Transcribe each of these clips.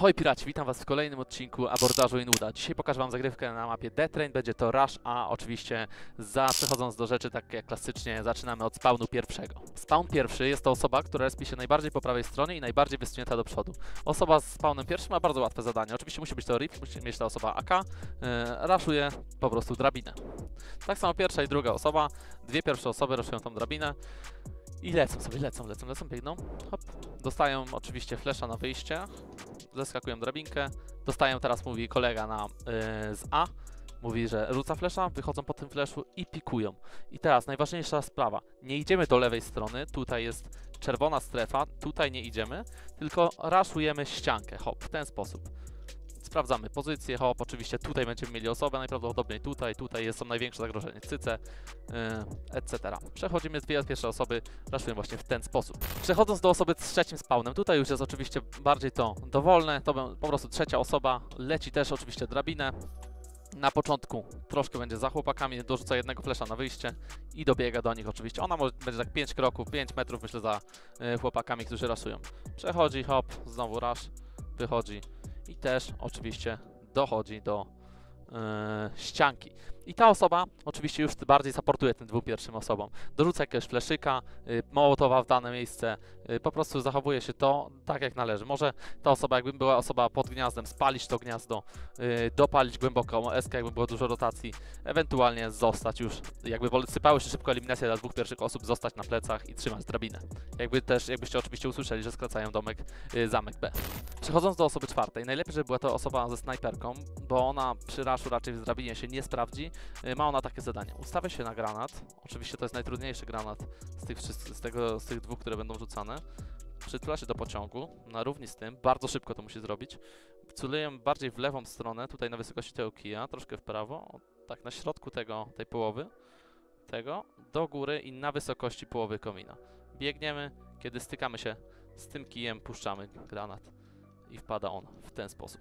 Ahoj piraci, witam was w kolejnym odcinku abordażu Inuda. Dzisiaj pokażę wam zagrywkę na mapie Death Train, będzie to Rush, a oczywiście przechodząc do rzeczy, tak jak klasycznie, zaczynamy od spawnu pierwszego. Spawn pierwszy jest to osoba, która respi się najbardziej po prawej stronie i najbardziej wysunięta do przodu. Osoba z spawnem pierwszym ma bardzo łatwe zadanie, oczywiście musi być to RIP, musi mieć ta osoba AK, rushuje po prostu drabinę. Tak samo pierwsza i druga osoba, dwie pierwsze osoby ruszują tą drabinę. I lecą sobie, lecą, biegną, hop. Dostają oczywiście flesza na wyjście, zeskakują drabinkę, dostają, teraz mówi kolega z A, mówi, że rzuca flesza, wychodzą po tym fleszu i pikują. I teraz najważniejsza sprawa, nie idziemy do lewej strony, tutaj jest czerwona strefa, tutaj nie idziemy, tylko rushujemy ściankę, hop, w ten sposób. Sprawdzamy pozycję, hop, oczywiście tutaj będziemy mieli osobę, najprawdopodobniej tutaj są największe zagrożenie, cyce, etc. Przechodzimy z dwie pierwsze osoby, rushujemy właśnie w ten sposób. Przechodząc do osoby z trzecim spawnem, tutaj już jest oczywiście bardziej to dowolne, to po prostu trzecia osoba, leci też oczywiście drabinę. Na początku troszkę będzie za chłopakami, dorzuca jednego flesza na wyjście i dobiega do nich oczywiście. Ona może będzie tak 5 kroków, 5 metrów myślę za chłopakami, którzy ruszują. Przechodzi, hop, znowu rush, wychodzi. I też oczywiście dochodzi do ścianki. I ta osoba oczywiście już bardziej supportuje tym dwóm pierwszym osobom. Dorzuca jakiegoś fleszyka, mołotowa w dane miejsce, po prostu zachowuje się to tak jak należy. Może ta osoba, jakby była osoba pod gniazdem, spalić to gniazdo, dopalić głęboko eskę, jakby było dużo rotacji, ewentualnie zostać już, jakby sypały się szybko eliminacje dla dwóch pierwszych osób, zostać na plecach i trzymać drabinę. Jakbyście oczywiście usłyszeli, że skracają zamek B. Przechodząc do osoby czwartej, najlepiej, żeby była to osoba ze snajperką, bo ona przy rushu raczej w drabinie się nie sprawdzi. Ma ona takie zadanie. Ustawia się na granat. Oczywiście to jest najtrudniejszy granat z tych dwóch, które będą rzucane. Przytula się do pociągu, na równi z tym, bardzo szybko to musi zrobić. Celuję bardziej w lewą stronę, tutaj na wysokości tego kija, troszkę w prawo, tak na środku tej połowy, do góry i na wysokości połowy komina. Biegniemy, kiedy stykamy się z tym kijem, puszczamy granat i wpada on w ten sposób.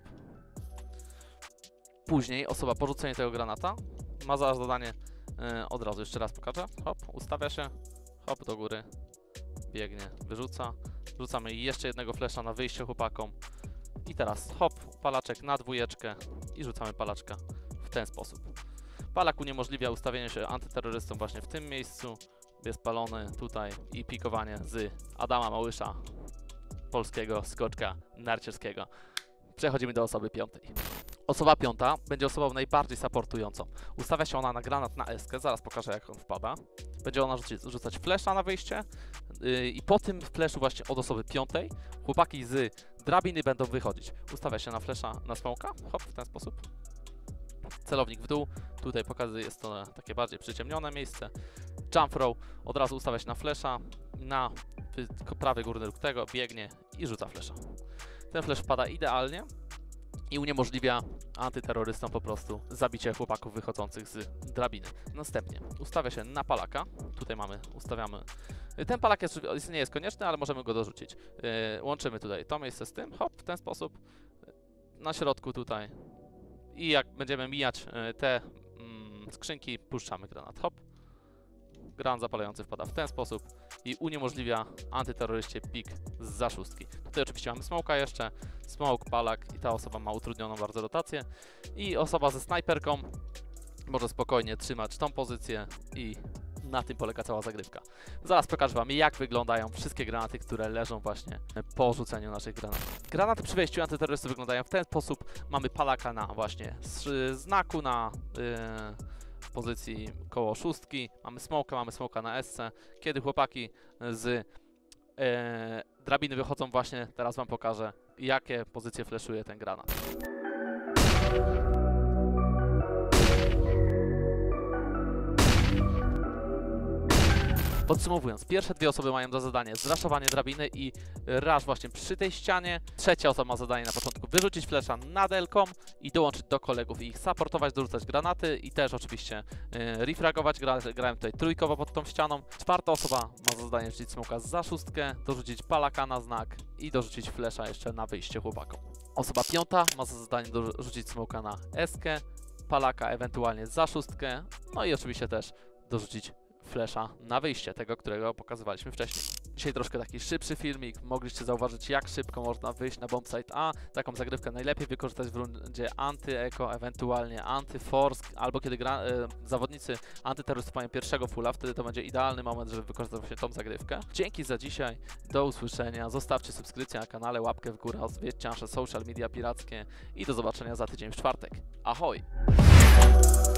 Później osoba po rzuceniu tego granata ma za zadanie, od razu jeszcze raz pokażę, hop, ustawia się, hop, do góry, biegnie, wyrzuca, rzucamy jeszcze jednego flesza na wyjście chłopakom i teraz hop, palaczek na dwójeczkę i rzucamy palaczka w ten sposób. Palak uniemożliwia ustawienie się antyterrorystom właśnie w tym miejscu, jest palony tutaj i pikowanie z Adama Małysza, polskiego skoczka narciarskiego. Przechodzimy do osoby piątej. Osoba piąta będzie osobą najbardziej supportującą. Ustawia się ona na granat na eskę, zaraz pokażę jak on wpada. Będzie ona rzucać flesza na wyjście i po tym fleszu właśnie od osoby piątej chłopaki z drabiny będą wychodzić. Ustawia się na flesza na smoka, hop, w ten sposób. Celownik w dół, tutaj pokazuje, jest to takie bardziej przyciemnione miejsce. Jump throw, od razu ustawia się na flesza, na prawy górny róg tego, biegnie i rzuca flesza. Ten flesz wpada idealnie i uniemożliwia antyterrorystom po prostu zabicie chłopaków wychodzących z drabiny. Następnie ustawia się na palaka. Tutaj ustawiamy. Ten palak nie jest konieczny, ale możemy go dorzucić. Łączymy tutaj to miejsce z tym, hop, w ten sposób. Na środku tutaj. I jak będziemy mijać te skrzynki, puszczamy granat, hop. Granat zapalający wpada w ten sposób i uniemożliwia antyterroryście pik zza szóstki. Tutaj oczywiście mamy smoka jeszcze, smoke, palak i ta osoba ma utrudnioną bardzo rotację i osoba ze snajperką może spokojnie trzymać tą pozycję i na tym polega cała zagrywka. Zaraz pokażę wam jak wyglądają wszystkie granaty, które leżą właśnie po rzuceniu naszych granatów. Granaty przy wejściu antyterrorysty wyglądają w ten sposób. Mamy palaka na właśnie znaku na pozycji koło szóstki, mamy smoka na SC. Kiedy chłopaki z drabiny wychodzą właśnie, teraz wam pokażę jakie pozycje fleszuje ten granat. Podsumowując, pierwsze dwie osoby mają za zadanie zraszowanie drabiny i rush właśnie przy tej ścianie. Trzecia osoba ma zadanie na początku wyrzucić flesza nad elką i dołączyć do kolegów i ich supportować, dorzucać granaty i też oczywiście refragować. Grałem tutaj trójkowo pod tą ścianą. Czwarta osoba ma za zadanie rzucić smoka za szóstkę, dorzucić palaka na znak i dorzucić flesza jeszcze na wyjście chłopakom. Osoba piąta ma za zadanie dorzucić smoka na eskę, palaka ewentualnie za szóstkę, no i oczywiście też dorzucić flasha na wyjście, tego, którego pokazywaliśmy wcześniej. Dzisiaj troszkę taki szybszy filmik, mogliście zauważyć, jak szybko można wyjść na bombsite A. Taką zagrywkę najlepiej wykorzystać w rundzie anty-eco, ewentualnie anty-force, albo kiedy zawodnicy antyterrorystów mają pierwszego fulla, wtedy to będzie idealny moment, żeby wykorzystać właśnie tą zagrywkę. Dzięki za dzisiaj, do usłyszenia, zostawcie subskrypcję na kanale, łapkę w górę, odwiedźcie nasze social media pirackie i do zobaczenia za tydzień w czwartek. Ahoj!